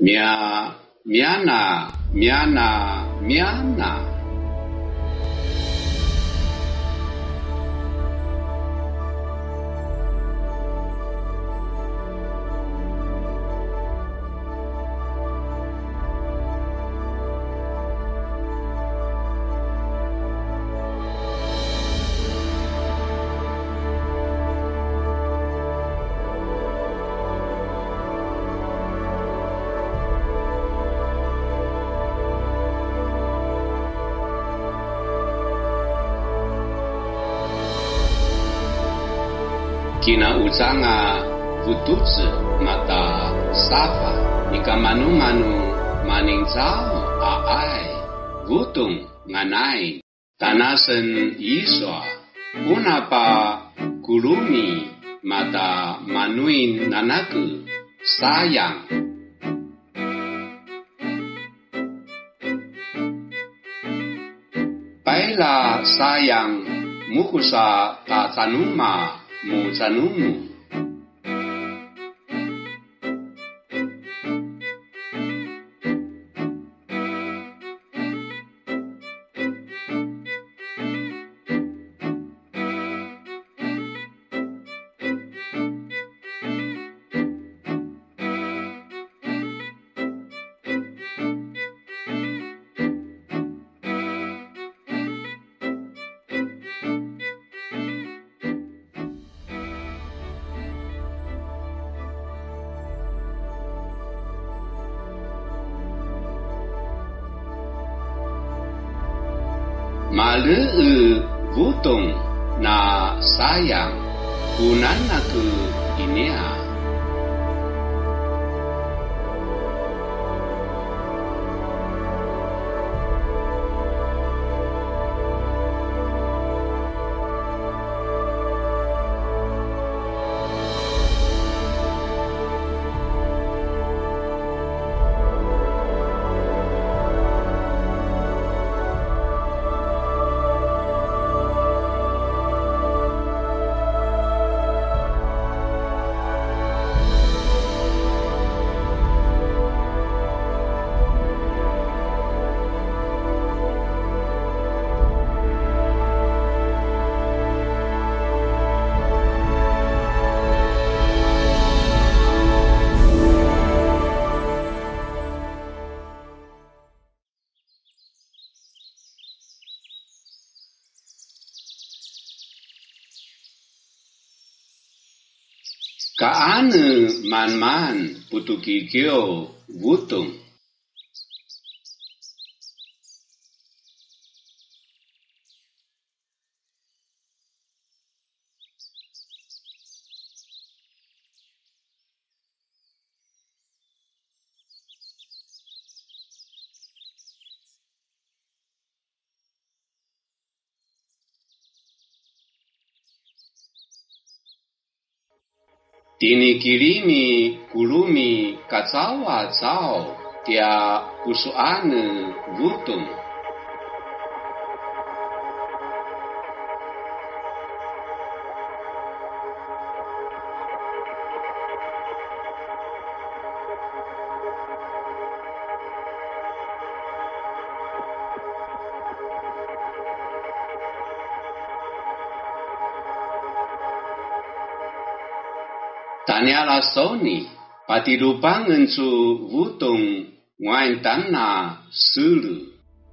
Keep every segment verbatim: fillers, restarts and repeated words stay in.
Mia, miana, miana, miana. Kina uzanga vututsu mata safa ika manu-manu maning zao aay vutung nganay tanasen iswa una pa kulumi mata manuin nanaku sayang paila sayang mukusa tatanuma Muzanumu Malu vutung na sayang kunanaku inia Kaanu man-man putukikyo vutung Tinikirimi kulumi kacawa cao tia pusuane vutung. Tanyala soni patidupangan su vutung ngain tanah sulu.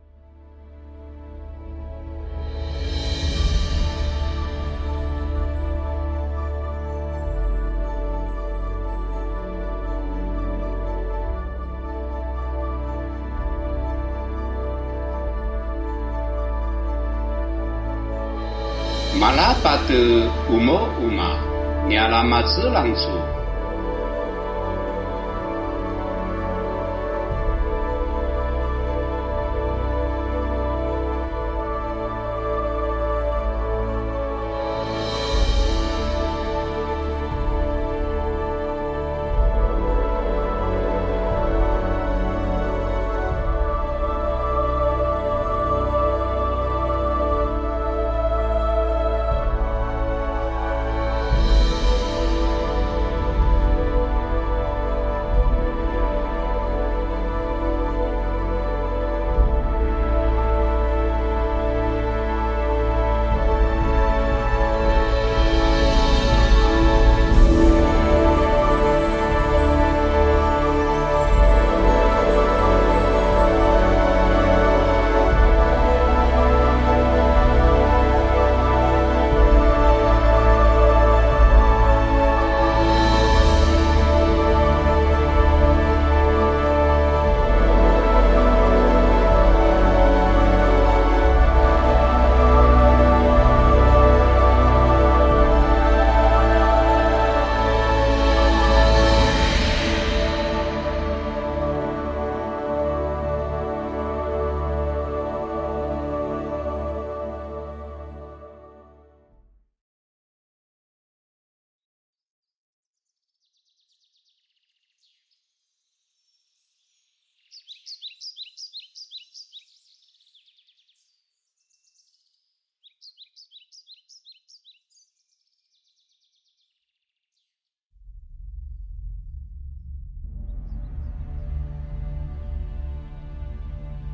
Malapatu umo uma. Nyala matsu langsung.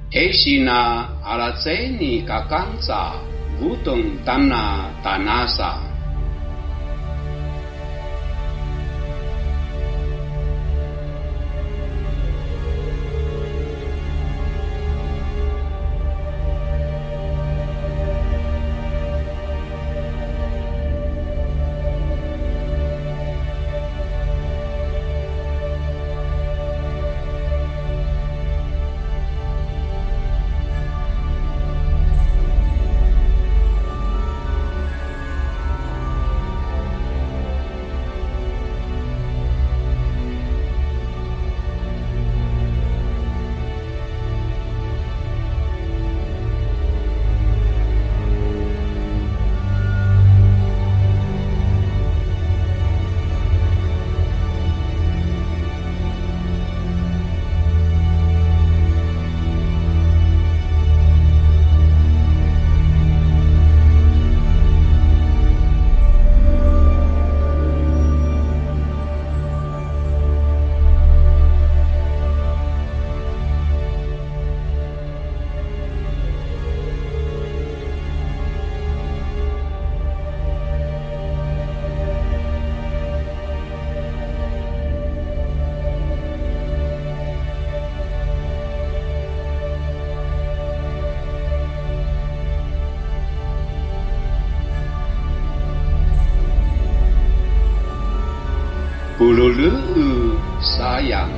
黑西那阿拉在你嘎刚扎古东当那达那萨。Pululu sayang.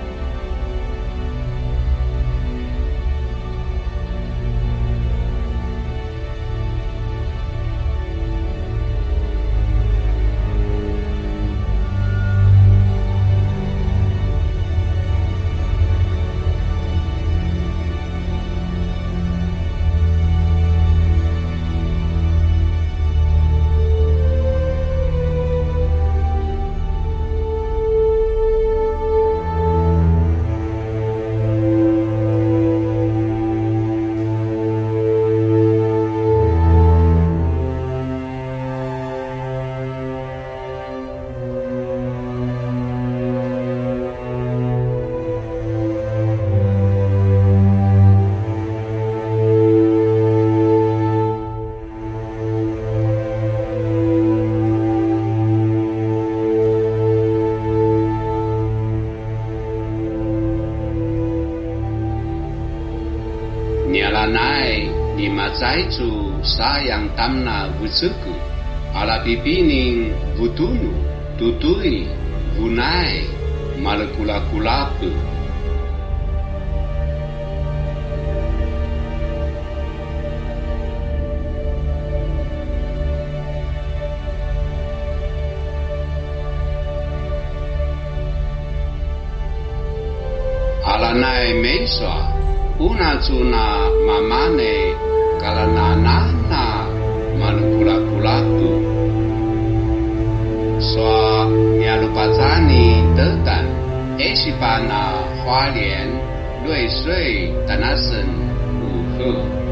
Nialanai ni mazaitu sayang tamna vusuku ala pipining vutunu tutui vunai malakula-kulapu. Alanai meiswa una tuna mamane kalananana malukula-kulaku soa nialupatani tetan esipana 花莲瑞穗 tanasen 五鹤